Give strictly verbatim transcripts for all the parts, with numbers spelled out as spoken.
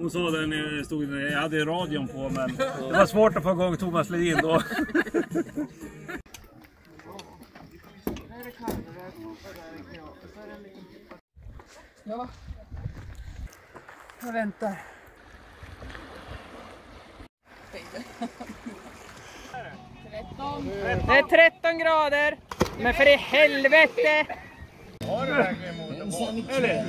Hon sa det när jag stod där, jag hade radion på, men det var svårt att få igång Thomas Ledin då. Ja. Jag väntar. Det är tretton grader. Men för i helvete. Har du verkligen motorboll? Eller?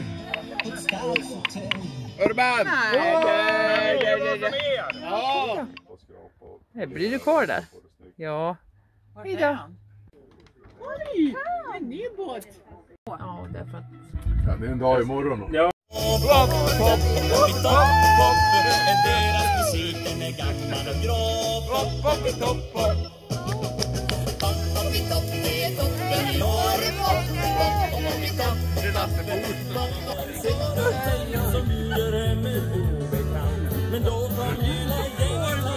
Urban! Nej. Ja. Det blir du kvar där. Ja. Hejdå. Oj, en ny båt. Ja, därför att... Ja, det är en dag imorgon. Ja. Plopp, plopp, plopp, plopp, plopp. Deras musik den är gammal och grå. Plopp, plopp, plopp, plopp. Plopp, plopp, plopp, det är toppen i år. Plopp, plopp, plopp, plopp. Det är vattenbord. Som bjuder en obekant. Men då kom hela gänget.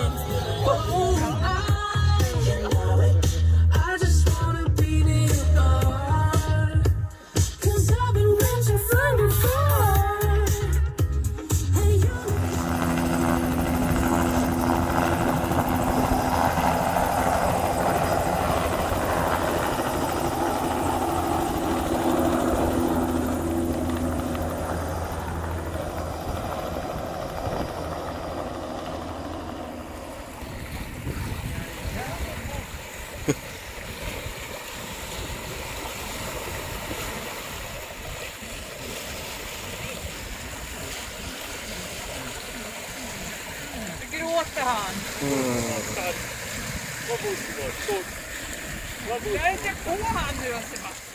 Gråter han. Vad borde det vara? Jag är inte på han nu, Sebastian.